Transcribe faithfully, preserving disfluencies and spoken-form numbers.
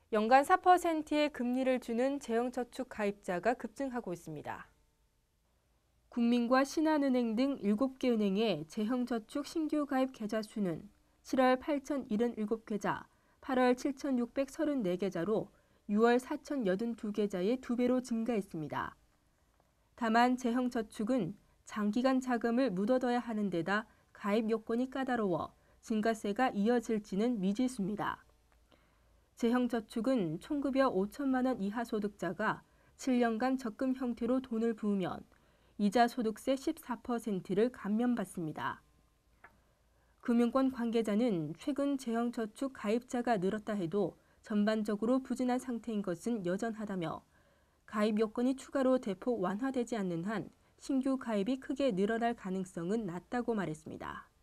연간 사 퍼센트의 금리를 주는 재형저축 가입자가 급증하고 있습니다. 국민과 신한은행 등 일곱 개 은행의 재형저축 신규 가입 계좌 수는 칠월 팔천칠십칠 계좌, 팔월 칠천육백삼십사 계좌로 유월 사천팔십이 계좌의 두 배로 증가했습니다. 다만 재형저축은 장기간 자금을 묻어둬야 하는 데다 가입 요건이 까다로워 증가세가 이어질지는 미지수입니다. 재형저축은 총급여 오천만 원 이하 소득자가 칠 년간 적금 형태로 돈을 부으면 이자 소득세 십사 퍼센트를 감면받습니다. 금융권 관계자는 최근 재형저축 가입자가 늘었다 해도 전반적으로 부진한 상태인 것은 여전하다며 가입 요건이 추가로 대폭 완화되지 않는 한 신규 가입이 크게 늘어날 가능성은 낮다고 말했습니다.